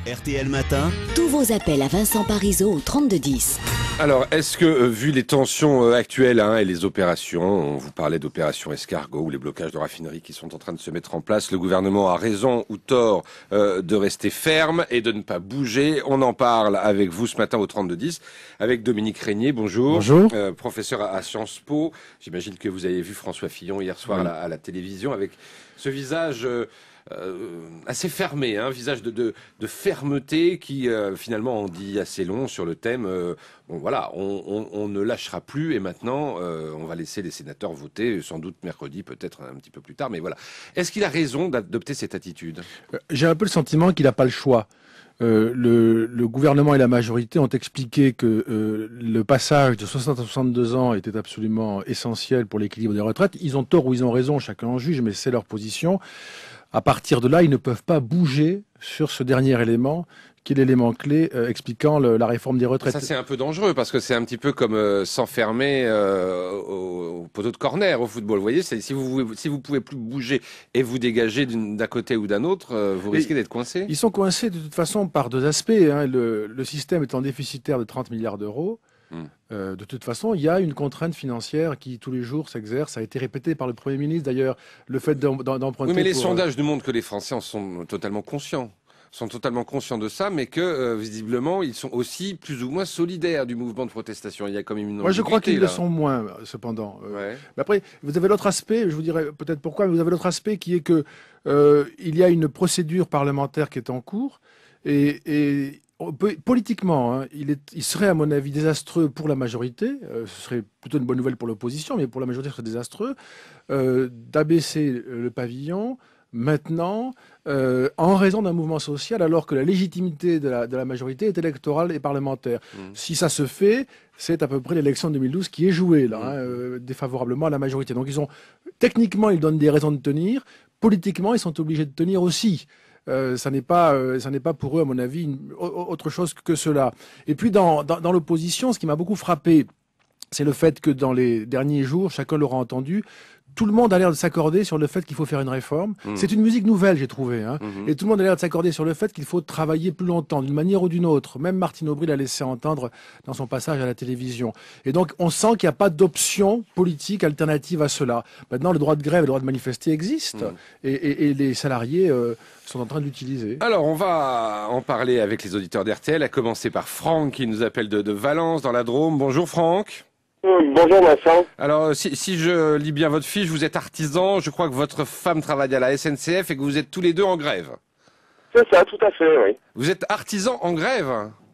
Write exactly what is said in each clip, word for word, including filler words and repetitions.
R T L Matin. Tous vos appels à Vincent Parisot au trente-deux dix. Alors, est-ce que, euh, vu les tensions euh, actuelles hein, et les opérations, on vous parlait d'opération escargot ou les blocages de raffineries qui sont en train de se mettre en place, le gouvernement a raison ou tort euh, de rester ferme et de ne pas bouger? On en parle avec vous ce matin au trente-deux dix, avec Dominique Régnier, bonjour. Bonjour. Euh, professeur à, à Sciences Po. J'imagine que vous avez vu François Fillon hier soir oui. à, la, à la télévision avec ce visage... Euh, Euh, assez fermé, un hein, visage de, de, de fermeté qui euh, finalement en dit assez long sur le thème. Euh, bon voilà, on, on, on ne lâchera plus et maintenant euh, on va laisser les sénateurs voter, sans doute mercredi, peut-être un petit peu plus tard. Mais voilà, est-ce qu'il a raison d'adopter cette attitude? J'ai un peu le sentiment qu'il n'a pas le choix. Euh, le, le gouvernement et la majorité ont expliqué que euh, le passage de soixante à soixante-deux ans était absolument essentiel pour l'équilibre des retraites. Ils ont tort ou ils ont raison, chacun en juge, mais c'est leur position. À partir de là, ils ne peuvent pas bouger sur ce dernier élément, qui est l'élément clé euh, expliquant le, la réforme des retraites. Ça, c'est un peu dangereux, parce que c'est un petit peu comme euh, s'enfermer euh, au, au poteau de corner au football. Vous voyez, si vous si vous pouvez plus bouger et vous dégager d'un côté ou d'un autre, euh, vous risquez d'être coincé. Ils sont coincés de toute façon par deux aspects. Hein. Le, le système étant déficitaire de trente milliards d'euros, Hum. Euh, de toute façon, il y a une contrainte financière qui, tous les jours, s'exerce. Ça a été répété par le Premier ministre, d'ailleurs, le fait d'emprunter... Oui, mais les pour... sondages nous montrent que les Français en sont totalement conscients. sont totalement conscients de ça, mais que, euh, visiblement, ils sont aussi plus ou moins solidaires du mouvement de protestation. Il y a quand même une... Moi, je crois qu'ils le sont moins, cependant. Euh, ouais. Mais après, vous avez l'autre aspect, je vous dirais peut-être pourquoi, mais vous avez l'autre aspect qui est que euh, il y a une procédure parlementaire qui est en cours, et... et politiquement, hein, il, est, il serait à mon avis désastreux pour la majorité, euh, ce serait plutôt une bonne nouvelle pour l'opposition, mais pour la majorité ce serait désastreux, euh, d'abaisser le pavillon maintenant euh, en raison d'un mouvement social alors que la légitimité de la, de la majorité est électorale et parlementaire. Mmh. Si ça se fait, c'est à peu près l'élection de deux mille douze qui est jouée là, mmh. hein, euh, défavorablement à la majorité. Donc ils ont, techniquement ils donnent des raisons de tenir, politiquement ils sont obligés de tenir aussi. Euh, ça n'est pas, euh, ça n'est pas pour eux, à mon avis, une, autre chose que cela. Et puis dans, dans, dans l'opposition, ce qui m'a beaucoup frappé, c'est le fait que dans les derniers jours, chacun l'aura entendu, tout le monde a l'air de s'accorder sur le fait qu'il faut faire une réforme. Mmh. C'est une musique nouvelle, j'ai trouvé. Hein. Mmh. Et tout le monde a l'air de s'accorder sur le fait qu'il faut travailler plus longtemps, d'une manière ou d'une autre. Même Martine Aubry l'a laissé entendre dans son passage à la télévision. Et donc, on sent qu'il n'y a pas d'option politique alternative à cela. Maintenant, le droit de grève et le droit de manifester existent. Mmh. Et, et, et les salariés euh, sont en train de l'utiliser. Alors, on va en parler avec les auditeurs d'R T L, à commencer par Franck, qui nous appelle de, de Valence, dans la Drôme. Bonjour, Franck. Bonjour Vincent. Alors, si, si je lis bien votre fiche, vous êtes artisan, je crois que votre femme travaille à la S N C F et que vous êtes tous les deux en grève. C'est ça, tout à fait, oui. Vous êtes artisan en grève?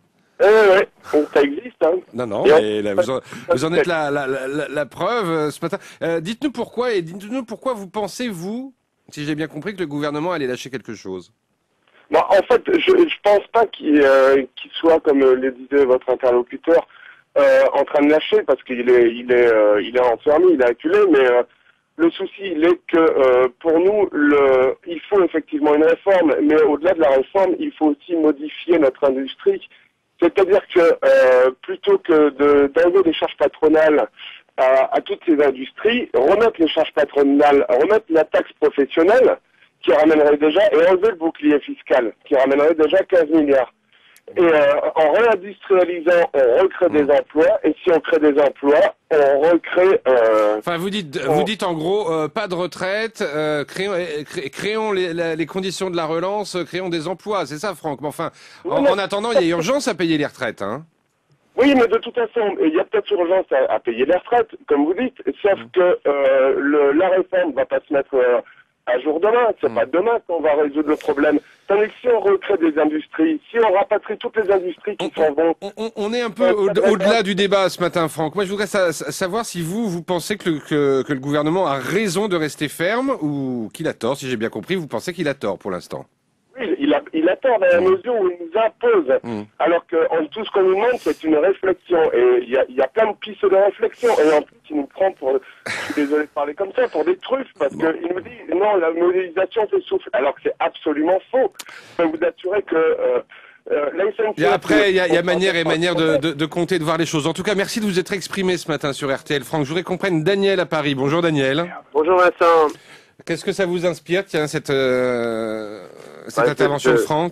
Euh, oui, ça existe. Hein. Non, non, mais là, vous, en, vous en êtes la, la, la, la preuve euh, ce matin. Euh, dites-nous pourquoi, et dites-nous pourquoi vous pensez, vous, si j'ai bien compris, que le gouvernement allait lâcher quelque chose. Bon, en fait, je ne pense pas qu'il euh, qu'il soit, comme le disait votre interlocuteur, Euh, en train de lâcher parce qu'il est, il est, euh, il est enfermé, il est acculé. Mais euh, le souci, il est que euh, pour nous, le, il faut effectivement une réforme. Mais au-delà de la réforme, il faut aussi modifier notre industrie. C'est-à-dire que euh, plutôt que de, d'enlever des charges patronales à, à toutes ces industries, remettre les charges patronales, remettre la taxe professionnelle qui ramènerait déjà et enlever le bouclier fiscal qui ramènerait déjà quinze milliards. Et euh, en réindustrialisant, on recrée des emplois, et si on crée des emplois, on recrée... Euh, enfin, vous dites, on... vous dites en gros, euh, pas de retraite, euh, créons, cré, créons les, les conditions de la relance, créons des emplois, c'est ça, Franck. Mais enfin, en, en attendant, il y a urgence à payer les retraites, hein. Oui, mais de toute façon, il y a peut-être urgence à, à payer les retraites, comme vous dites, sauf mmh. que euh, le, la réforme va pas se mettre... Euh, à jour demain, c'est mmh. pas demain qu'on va résoudre le problème. Tandis que si on recrée des industries, si on rapatrie toutes les industries qui s'en vont... On, on, on est un peu au-delà au du débat ce matin, Franck. Moi, je voudrais sa savoir si vous, vous pensez que le, que, que le gouvernement a raison de rester ferme ou qu'il a tort. Si j'ai bien compris, vous pensez qu'il a tort pour l'instant. Oui, il a, il a tort dans la mesure où il nous impose. Mmh. Alors que en, tout ce qu'on nous demande, c'est une réflexion. Et il y a, y a plein de pistes de réflexion. Et en plus, il nous prend pour, je suis désolé de parler comme ça, pour des truffes. Parce bon. qu'il nous dit, non, la modélisation fait souffle. Alors que c'est absolument faux. Je peux vous assurer que... Euh, Euh, la S N C F, et après, il y a, y a manière et manière de, de, de compter, de voir les choses. En tout cas, merci de vous être exprimé ce matin sur R T L. Franck, je voudrais qu'on prenne Daniel à Paris. Bonjour Daniel. Bonjour Vincent. Qu'est-ce que ça vous inspire, tiens, cette, euh, cette bah, intervention je... de Franck?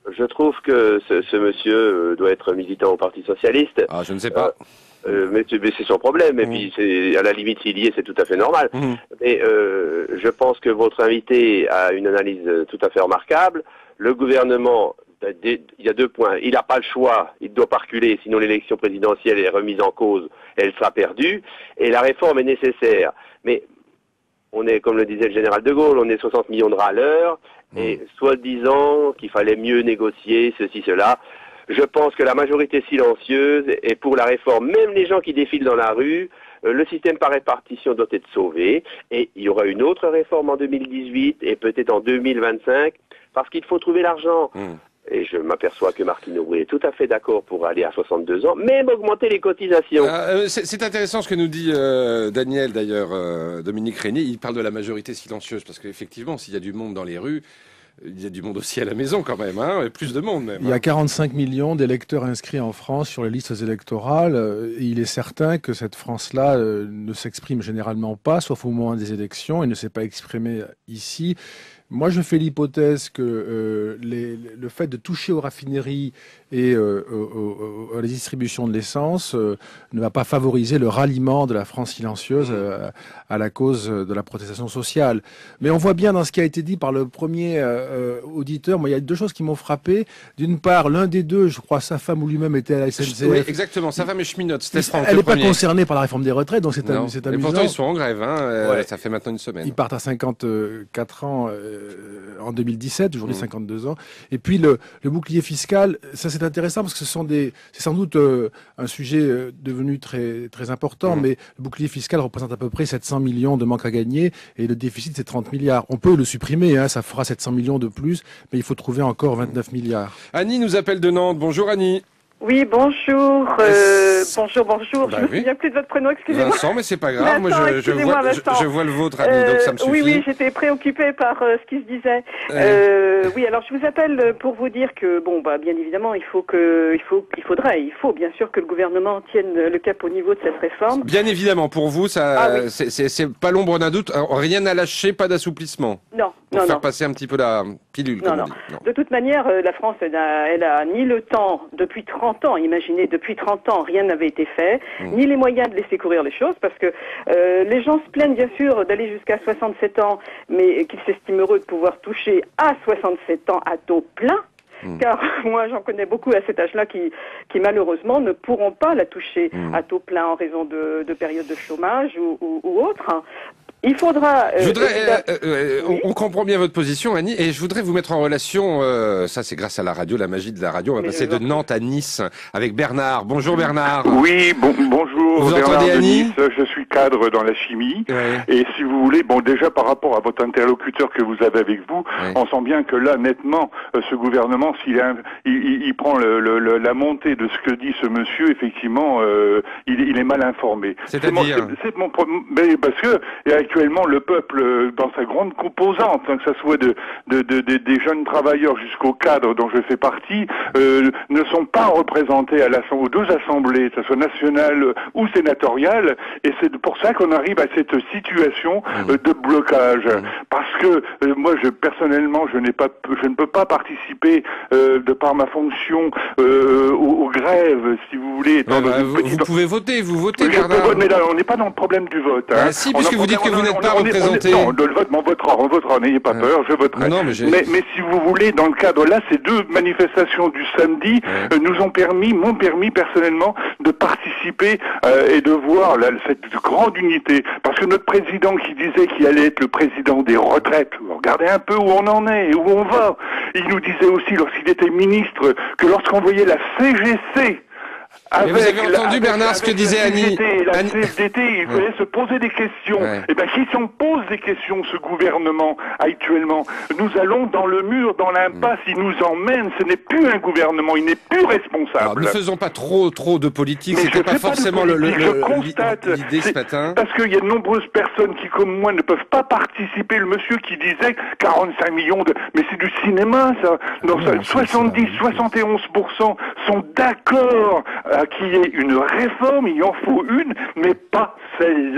Je trouve que ce, ce monsieur doit être militant au Parti Socialiste. Ah, je ne sais pas. Euh, euh, mais mais c'est son problème. Et mmh. puis, c'est, à la limite, s'il y est, c'est tout à fait normal. Mmh. Mais euh, je pense que votre invité a une analyse tout à fait remarquable. Le gouvernement, il y a deux points. Il n'a pas le choix. Il ne doit pas reculer, sinon l'élection présidentielle est remise en cause. Elle sera perdue. Et la réforme est nécessaire. Mais on est, comme le disait le général de Gaulle, on est soixante millions de râleurs. Et soi-disant qu'il fallait mieux négocier, ceci, cela. Je pense que la majorité silencieuse est pour la réforme. Même les gens qui défilent dans la rue, euh, le système par répartition doit être sauvé. Et il y aura une autre réforme en deux mille dix-huit et peut-être en deux mille vingt-cinq, parce qu'il faut trouver l'argent. Mmh. Et je m'aperçois que Martine Aubry est tout à fait d'accord pour aller à soixante-deux ans, même augmenter les cotisations. Euh, c'est, c'est intéressant ce que nous dit euh, Daniel, d'ailleurs, euh, Dominique Régnier. Il parle de la majorité silencieuse, parce qu'effectivement, s'il y a du monde dans les rues, il y a du monde aussi à la maison quand même, hein, plus de monde même. Il y a quarante-cinq millions d'électeurs inscrits en France sur les listes électorales. Et il est certain que cette France-là euh, ne s'exprime généralement pas, sauf au moment des élections, et ne s'est pas exprimée ici. Moi, je fais l'hypothèse que euh, les, le fait de toucher aux raffineries et euh, aux, aux, à la distribution de l'essence euh, ne va pas favoriser le ralliement de la France silencieuse euh, à la cause de la protestation sociale. Mais on voit bien dans ce qui a été dit par le premier euh, auditeur, moi, il y a deux choses qui m'ont frappé. D'une part, l'un des deux, je crois, sa femme ou lui-même était à la S N C F. Oui, exactement. Sa femme est cheminote. C'était Franck. Elle n'est pas concernée par la réforme des retraites, donc c'est, un, c'est amusant. Et pourtant, ils sont en grève. Hein, euh, ouais. Ça fait maintenant une semaine. Ils partent à cinquante-quatre ans euh, en deux mille dix-sept, aujourd'hui mmh. cinquante-deux ans. Et puis le, le bouclier fiscal, ça c'est intéressant parce que ce sont des, c'est sans doute euh, un sujet euh, devenu très très important, mmh. mais le bouclier fiscal représente à peu près sept cents millions de manque à gagner et le déficit c'est trente milliards. On peut le supprimer, hein, ça fera sept cents millions de plus, mais il faut trouver encore vingt-neuf milliards. Annie nous appelle de Nantes. Bonjour Annie. Oui, bonjour, euh, bonjour, bonjour. Bah je me oui. souviens plus de votre prénom, excusez-moi. Vincent, mais c'est pas grave. Moi, je, je, vois, je, je vois le vôtre, Annie, euh, donc ça me suffit. Oui, oui, j'étais préoccupée par euh, ce qui se disait. Ouais. Euh, oui, alors je vous appelle pour vous dire que, bon, bah, bien évidemment, il faut que, il faut, il faudrait, il faut bien sûr que le gouvernement tienne le cap au niveau de cette réforme. Bien évidemment, pour vous, ça, ah, oui. c'est, c'est, c'est pas l'ombre d'un doute. Rien à lâcher, pas d'assouplissement. Non. Pour non, faire non. passer un petit peu la pilule, non, comme non. on dit. Non. De toute manière, euh, la France, elle a, elle a ni le temps, depuis trente ans, imaginez, depuis trente ans, rien n'avait été fait, mmh. ni les moyens de laisser courir les choses, parce que euh, les gens se plaignent bien sûr d'aller jusqu'à soixante-sept ans, mais qu'ils s'estiment heureux de pouvoir toucher à soixante-sept ans à taux plein. Mmh. Car moi, j'en connais beaucoup à cet âge-là qui, qui malheureusement ne pourront pas la toucher mmh. à taux plein en raison de, de périodes de chômage ou, ou, ou autre. Il faudra. Euh, je voudrais, euh, euh, oui. on, on comprend bien votre position, Annie, et je voudrais vous mettre en relation. Euh, ça, c'est grâce à la radio, la magie de la radio. On va Mais passer de Nantes à Nice avec Bernard. Bonjour Bernard. Oui, bon, bonjour. Vous Bernard entendez de Annie? Nice. Je suis cadre dans la chimie, ouais. et si vous voulez, bon, déjà par rapport à votre interlocuteur que vous avez avec vous, ouais. on sent bien que là, nettement, euh, ce gouvernement, s'il a, il, il, il prend le, le, le, la montée de ce que dit ce monsieur, effectivement, euh, il, il est mal informé. C'est-à-dire, c'est, c'est, c'est mon, mais parce que et actuellement le peuple dans sa grande composante, hein, que ce soit de, de, de, de, des jeunes travailleurs jusqu'au cadre dont je fais partie, euh, ne sont pas représentés à l'assemblée, aux deux assemblées, que ce soit nationale ou sénatoriale, et c'est pour ça qu'on arrive à cette situation euh, de blocage. Mmh. Parce que euh, moi, je personnellement, je n'ai pas, je ne peux pas participer euh, de par ma fonction euh, aux, aux grèves, si vous voulez. Ah bah, vous, vous pouvez voter, vous votez, oui, Bernard. Peux, mais là, on n'est pas dans le problème du vote. Hein. Ah, si, puisque vous dites que vous n'êtes pas on représenté. Non, le vote, on votera, on votera, n'ayez pas peur, je voterai. Non, non, mais, mais, mais si vous voulez, dans le cadre là, ces deux manifestations du samedi ouais. euh, nous ont permis, m'ont permis personnellement de participer euh, et de voir là, cette grande unité. Parce que notre président qui disait qu'il allait être le président des retraites, regardez un peu où on en est, où on va. Il nous disait aussi, lorsqu'il était ministre, que lorsqu'on voyait la C G C, Avec, vous avez entendu, la, Bernard, avec, ce que disait Annie. La Annie... C F D T, il fallait ouais. se poser des questions. Ouais. Et bien, si on pose des questions, ce gouvernement, actuellement, nous allons dans le mur, dans l'impasse, mmh. il nous emmène. Ce n'est plus un gouvernement, il n'est plus responsable. Alors, ne faisons pas trop, trop de politique. Mais c'était pas forcément pas le, le, je constate, l'idée ce matin. Parce qu'il y a de nombreuses personnes qui, comme moi, ne peuvent pas participer. Le monsieur qui disait quarante-cinq millions de... Mais c'est du cinéma, ça. Non, non, ça soixante-dix, soixante et onze pour cent sont d'accord à qu'il y ait une réforme, il en faut une, mais pas celle-là.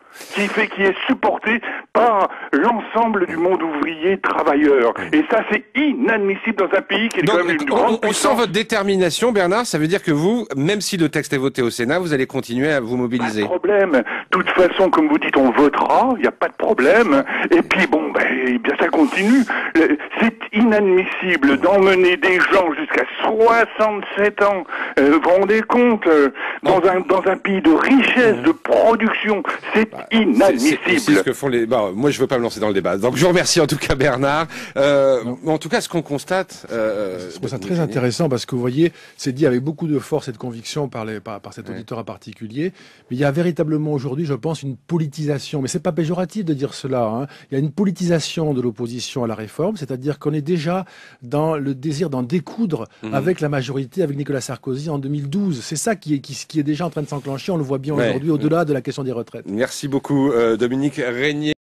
qui fait qui est supporté par l'ensemble du monde ouvrier travailleur. Et ça, c'est inadmissible dans un pays qui est Donc, quand même une on, grande on puissance. sent votre détermination, Bernard. Ça veut dire que vous, même si le texte est voté au Sénat, vous allez continuer à vous mobiliser. Pas de problème. De toute façon, comme vous dites, on votera. Il n'y a pas de problème. Et puis bon, ben, eh bien ça continue. C'est inadmissible d'emmener des gens jusqu'à soixante-sept ans. Euh, vous vous rendez compte, euh, dans un dans un pays de richesse, de production, c'est Bah, inadmissible. C'est c'est ce que font les. Bon, moi, je veux pas me lancer dans le débat. Donc, je vous remercie en tout cas, Bernard. Euh, en tout cas, ce qu'on constate. Euh, Je trouve ça très intéressant parce que vous voyez, c'est dit avec beaucoup de force et de conviction par, les, par, par cet Ouais. auditeur en particulier. Mais il y a véritablement aujourd'hui, je pense, une politisation. Mais c'est pas péjoratif de dire cela. Hein. Il y a une politisation de l'opposition à la réforme, c'est-à-dire qu'on est déjà dans le désir d'en découdre Mhm. avec la majorité, avec Nicolas Sarkozy en deux mille douze. C'est ça qui est, qui, qui est déjà en train de s'enclencher. On le voit bien Ouais. aujourd'hui, au-delà de la question des retraites. Merci beaucoup, euh, Dominique Régnier.